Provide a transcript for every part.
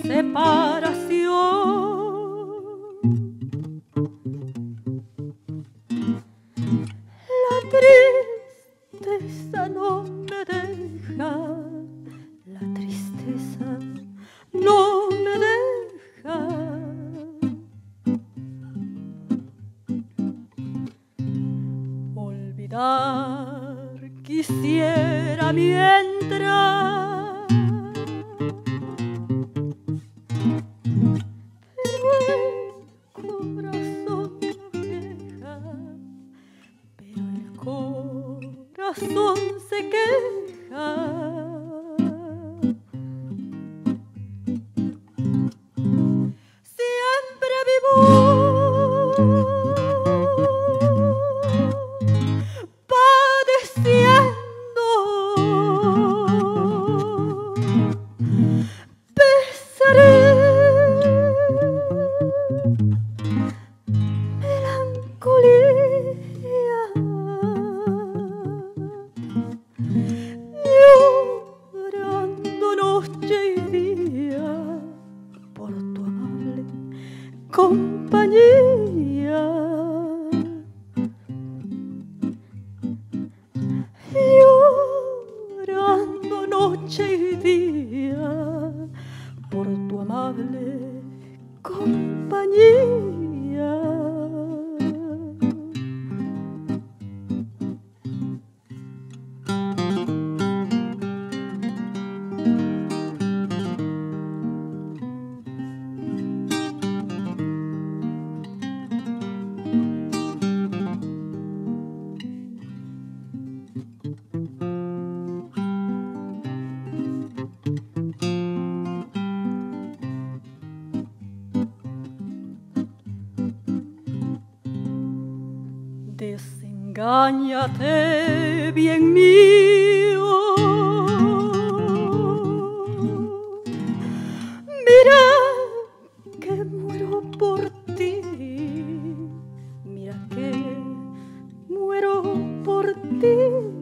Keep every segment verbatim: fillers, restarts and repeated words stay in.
separación. La tristeza no me deja, la tristeza no me deja. Olvidar quisiera mientras, pero el corazón no deja, pero el corazón se queja. Siempre vivo padeciendo, pesaré, melancolía, llorando noche y día por tu amable compañía. Llorando noche y día por tu amable compañía. Desengáñate, bien mío, mira que muero por ti, mira que muero por ti.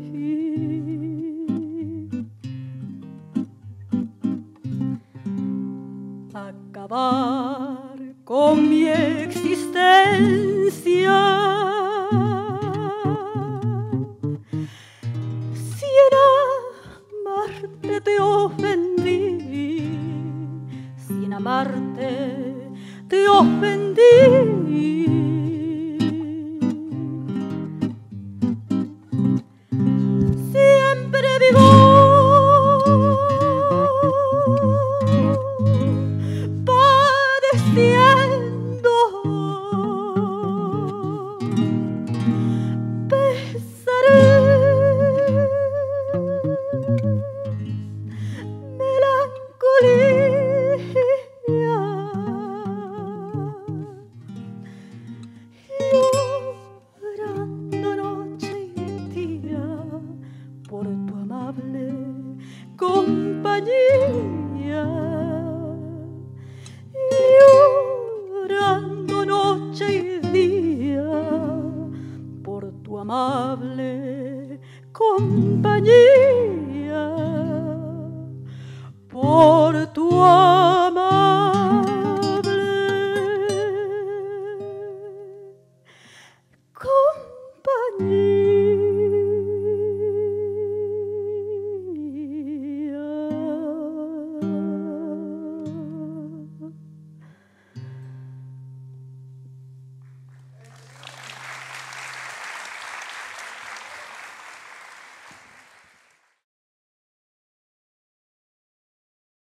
Acabar con mi existencia, si en amarte te ofendí, si en amarte te ofendí. Siempre vivo padeciendo, pesaré, melancolía, llorando noche y día por tu amable compañía. Llorando noche y día por tu amable compañía.